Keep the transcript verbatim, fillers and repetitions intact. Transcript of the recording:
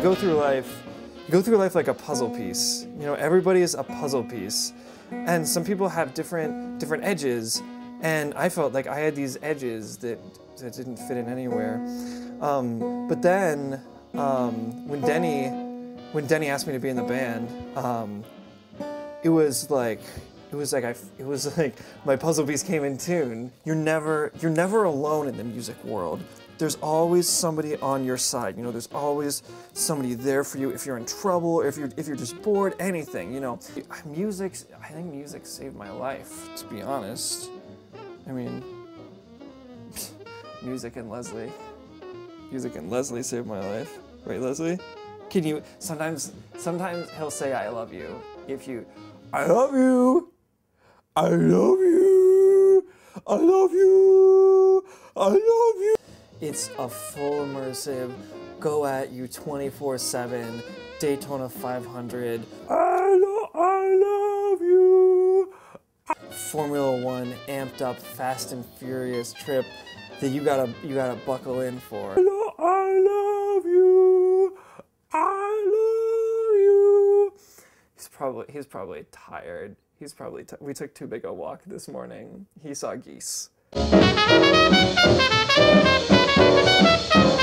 go through life, you go through life like a puzzle piece. You know, everybody is a puzzle piece. And some people have different different edges, and I felt like I had these edges that, that didn't fit in anywhere. Um, but then, um, when Denny, when Denny asked me to be in the band, um, it was like, it was like I, it was like my puzzle piece came in tune. You're never, you're never alone in the music world. There's always somebody on your side, you know, there's always somebody there for you if you're in trouble, or if you're, if you're just bored, anything, you know. Music, I think music saved my life, to be honest. I mean, music and Leslie. Music and Leslie saved my life. Right, Leslie? Can you, sometimes, sometimes he'll say I love you. If you, I love you, I love you, I love you, I love you. It's a full immersive, go at you twenty-four seven, Daytona five hundred, I, lo I love you, Formula One amped up Fast and Furious trip that you gotta, you gotta buckle in for. I, lo I love you, I love you. He's probably, he's probably tired. He's probably, t we took too big a walk this morning. He saw geese.